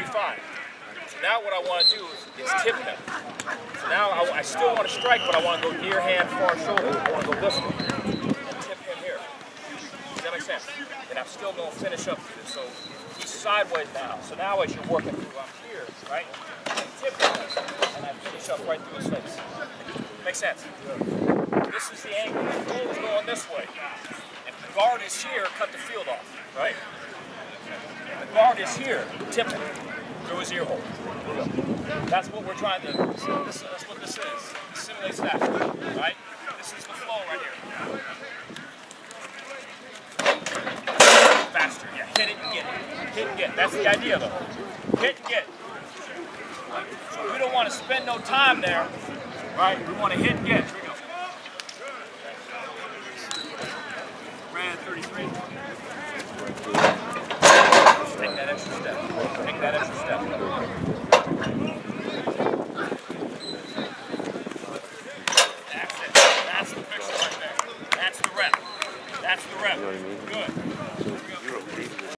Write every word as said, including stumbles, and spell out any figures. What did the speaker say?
thirty-five. So now what I want to do is, is tip him. So now I, I still want to strike, but I want to go near hand, far shoulder. I want to go this way and tip him here. Does that make sense? And I'm still going to finish up through this. So he's sideways now. So now as you're working through, I'm here, right? I tip him, and I finish up right through his face. Makes sense? This is the angle. The goal is going this way. If the guard is here, cut the field off, right? If the guard is here, tip him through his ear hole. That's what we're trying to do. This, that's what this is. It simulates that, right? This is the flow right here. Faster, yeah. Hit it and get it. Hit and get. That's the idea, though. Hit and get. So we don't want to spend no time there, right? We want to hit and get. Here we go. Ran thirty-three. Just take that extra step. Take that extra step. That's it. That's the picture right there. That's the rep. That's the rep. Good.